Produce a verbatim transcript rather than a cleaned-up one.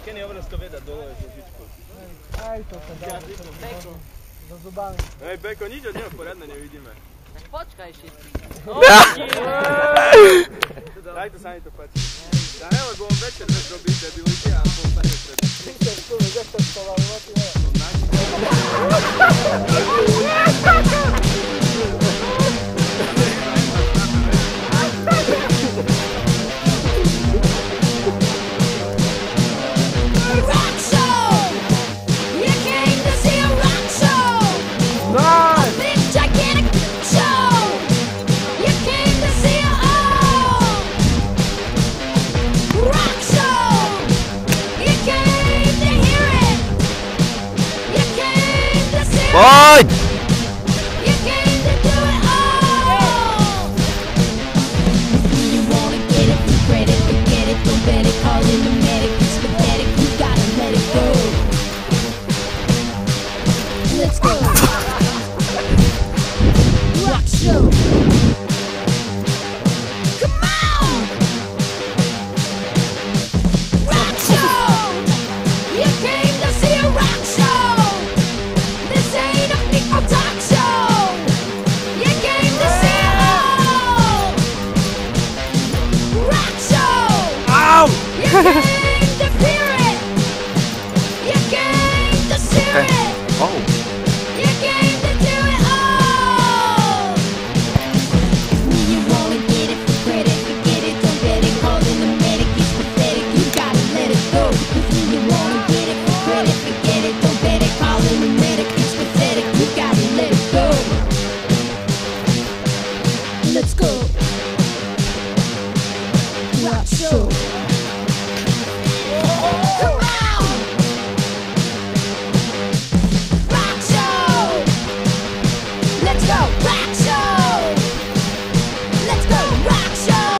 Kenny hovoril, že to vie dať dole zo žičkou. Aj to sa dá. Beko. So zubami. Hej, Beko, nič od neho poriadne nevidíme. Tak počkaj ešte. Daj to sa mi to páči. Ja ne, lebo on večer vec robí debility a postane pred. Ty sa skúli, že to skoval, no ty ne. Poď!